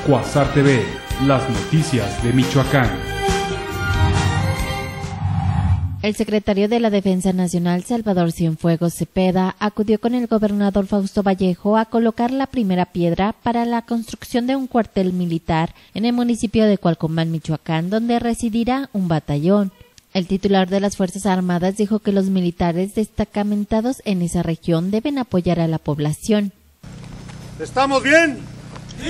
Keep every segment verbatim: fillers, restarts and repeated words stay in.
Cuasar T V, las noticias de Michoacán. El secretario de la Defensa Nacional, Salvador Cienfuegos Cepeda, acudió con el gobernador Fausto Vallejo a colocar la primera piedra para la construcción de un cuartel militar en el municipio de Cualcomán, Michoacán, donde residirá un batallón. El titular de las Fuerzas Armadas dijo que los militares destacamentados en esa región deben apoyar a la población. ¿Estamos bien? ¡Sí!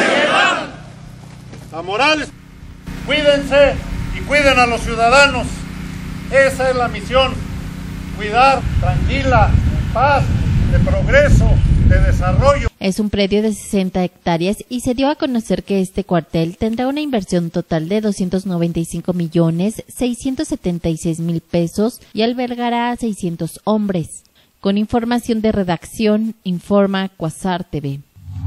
La moral, cuídense y cuiden a los ciudadanos. Esa es la misión, cuidar tranquila, en paz, de progreso, de desarrollo. Es un predio de sesenta hectáreas y se dio a conocer que este cuartel tendrá una inversión total de doscientos noventa y cinco millones seiscientos setenta y seis mil pesos y albergará a seiscientos hombres. Con información de redacción, informa Cuasar T V.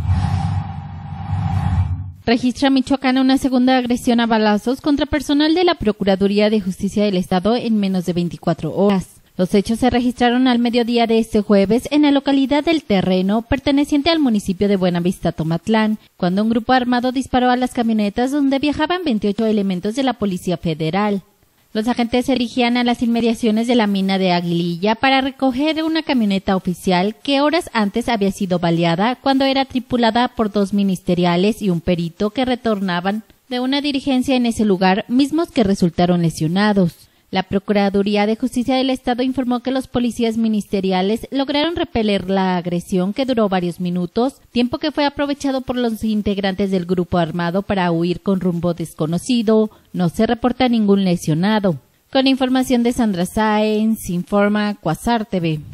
Registra Michoacán una segunda agresión a balazos contra personal de la Procuraduría de Justicia del Estado en menos de veinticuatro horas. Los hechos se registraron al mediodía de este jueves en la localidad del Terreno, perteneciente al municipio de Buenavista, Tomatlán, cuando un grupo armado disparó a las camionetas donde viajaban veintiocho elementos de la Policía Federal. Los agentes se dirigían a las inmediaciones de la mina de Aguililla para recoger una camioneta oficial que horas antes había sido baleada cuando era tripulada por dos ministeriales y un perito que retornaban de una diligencia en ese lugar, mismos que resultaron lesionados. La Procuraduría de Justicia del Estado informó que los policías ministeriales lograron repeler la agresión que duró varios minutos, tiempo que fue aprovechado por los integrantes del grupo armado para huir con rumbo desconocido. No se reporta ningún lesionado. Con información de Sandra Sáenz, informa Cuasar T V.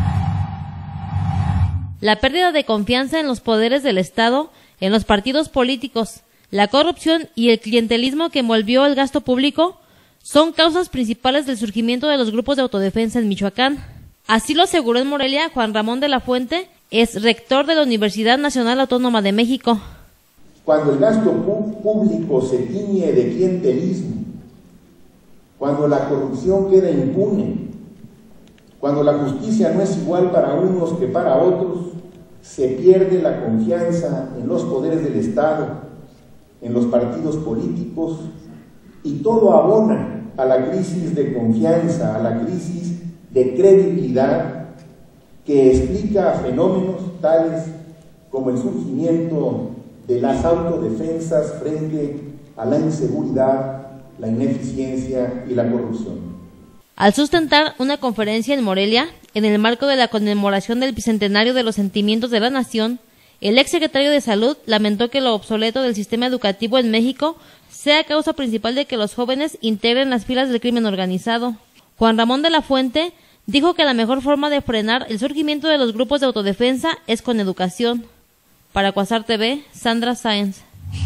La pérdida de confianza en los poderes del Estado, en los partidos políticos, la corrupción y el clientelismo que envolvió el gasto público son causas principales del surgimiento de los grupos de autodefensa en Michoacán. Así lo aseguró en Morelia Juan Ramón de la Fuente, es rector de la Universidad Nacional Autónoma de México. Cuando el gasto público se tiñe de clientelismo, cuando la corrupción queda impune, cuando la justicia no es igual para unos que para otros, se pierde la confianza en los poderes del Estado, en los partidos políticos, y todo abona a la crisis de confianza, a la crisis de credibilidad que explica fenómenos tales como el surgimiento de las autodefensas frente a la inseguridad, la ineficiencia y la corrupción. Al sustentar una conferencia en Morelia, en el marco de la conmemoración del bicentenario de los sentimientos de la nación, el exsecretario de Salud lamentó que lo obsoleto del sistema educativo en México sea causa principal de que los jóvenes integren las filas del crimen organizado. Juan Ramón de la Fuente dijo que la mejor forma de frenar el surgimiento de los grupos de autodefensa es con educación. Para Cuasar T V, Sandra Sáenz.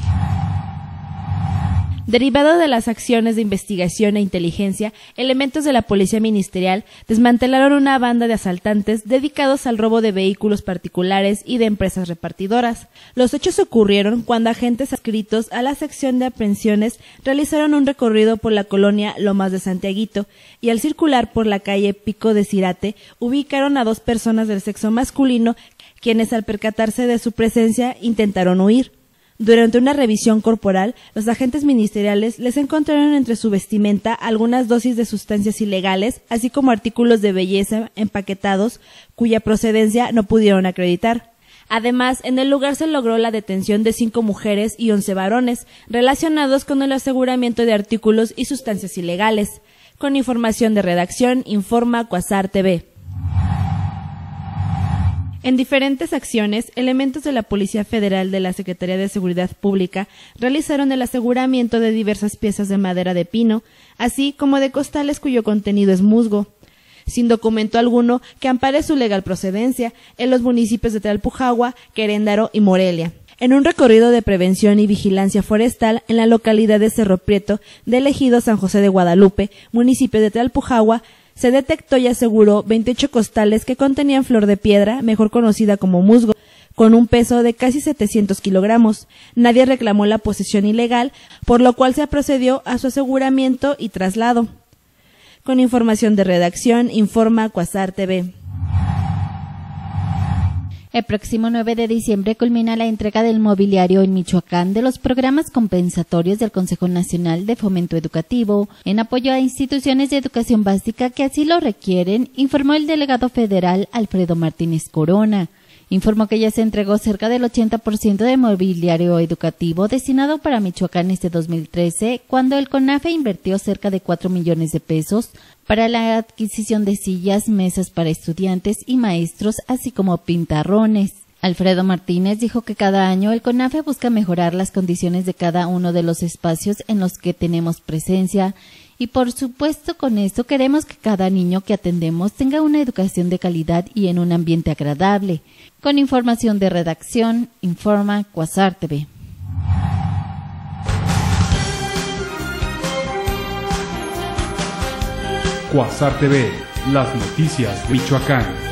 Derivado de las acciones de investigación e inteligencia, elementos de la Policía Ministerial desmantelaron una banda de asaltantes dedicados al robo de vehículos particulares y de empresas repartidoras. Los hechos ocurrieron cuando agentes adscritos a la sección de aprehensiones realizaron un recorrido por la colonia Lomas de Santiaguito y al circular por la calle Pico de Cirate ubicaron a dos personas del sexo masculino, quienes al percatarse de su presencia intentaron huir. Durante una revisión corporal, los agentes ministeriales les encontraron entre su vestimenta algunas dosis de sustancias ilegales, así como artículos de belleza empaquetados, cuya procedencia no pudieron acreditar. Además, en el lugar se logró la detención de cinco mujeres y once varones, relacionados con el aseguramiento de artículos y sustancias ilegales. Con información de redacción, informa Cuasar T V. En diferentes acciones, elementos de la Policía Federal de la Secretaría de Seguridad Pública realizaron el aseguramiento de diversas piezas de madera de pino, así como de costales cuyo contenido es musgo, sin documento alguno que ampare su legal procedencia, en los municipios de Tlalpujahua, Queréndaro y Morelia. En un recorrido de prevención y vigilancia forestal en la localidad de Cerro Prieto del ejido San José de Guadalupe, municipio de Tlalpujahua, se detectó y aseguró veintiocho costales que contenían flor de piedra, mejor conocida como musgo, con un peso de casi setecientos kilogramos. Nadie reclamó la posesión ilegal, por lo cual se procedió a su aseguramiento y traslado. Con información de redacción, informa Cuasar T V. El próximo nueve de diciembre culmina la entrega del mobiliario en Michoacán de los programas compensatorios del Consejo Nacional de Fomento Educativo en apoyo a instituciones de educación básica que así lo requieren, informó el delegado federal Alfredo Martínez Corona. Informó que ya se entregó cerca del ochenta por ciento de mobiliario educativo destinado para Michoacán este dos mil trece, cuando el CONAFE invirtió cerca de cuatro millones de pesos para la adquisición de sillas, mesas para estudiantes y maestros, así como pintarrones. Alfredo Martínez dijo que cada año el CONAFE busca mejorar las condiciones de cada uno de los espacios en los que tenemos presencia y por supuesto con esto queremos que cada niño que atendemos tenga una educación de calidad y en un ambiente agradable. Con información de redacción, informa Cuasar T V. Cuasar T V, las noticias de Michoacán.